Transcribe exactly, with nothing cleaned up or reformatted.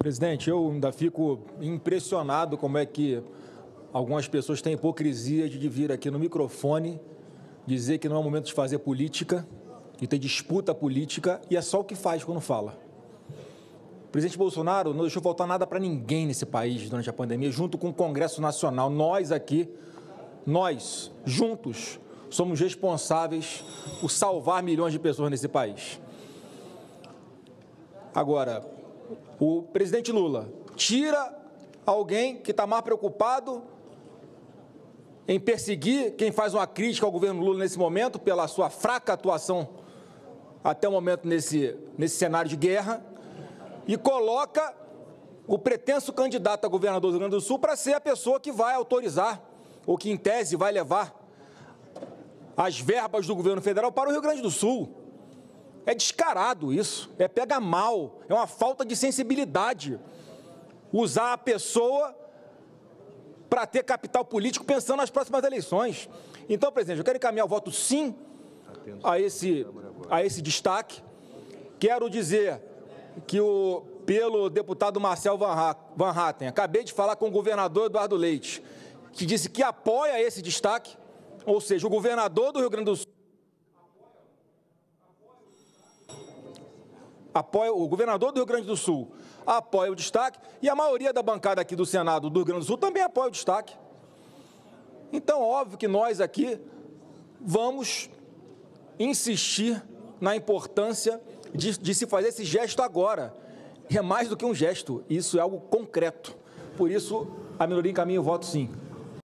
Presidente, eu ainda fico impressionado como é que algumas pessoas têm hipocrisia de vir aqui no microfone dizer que não é o momento de fazer política, de ter disputa política, e é só o que faz quando fala. O presidente Bolsonaro não deixou faltar nada para ninguém nesse país durante a pandemia, junto com o Congresso Nacional. Nós aqui, nós, juntos, somos responsáveis por salvar milhões de pessoas nesse país. Agora, o presidente Lula tira alguém que está mais preocupado em perseguir quem faz uma crítica ao governo Lula nesse momento, pela sua fraca atuação até o momento nesse, nesse cenário de guerra, e coloca o pretenso candidato a governador do Rio Grande do Sul para ser a pessoa que vai autorizar, ou que, em tese, vai levar as verbas do governo federal para o Rio Grande do Sul. É descarado isso, é pega mal, é uma falta de sensibilidade usar a pessoa para ter capital político pensando nas próximas eleições. Então, presidente, eu quero encaminhar o voto sim a esse, a esse destaque. Quero dizer que, o, pelo deputado Marcel Van Hatten, acabei de falar com o governador Eduardo Leite, que disse que apoia esse destaque, ou seja, o governador do Rio Grande do Sul apoia, o governador do Rio Grande do Sul apoia o destaque, e a maioria da bancada aqui do Senado do Rio Grande do Sul também apoia o destaque. Então, óbvio que nós aqui vamos insistir na importância de, de se fazer esse gesto agora. E é mais do que um gesto, isso é algo concreto. Por isso, a minoria encaminha o voto sim.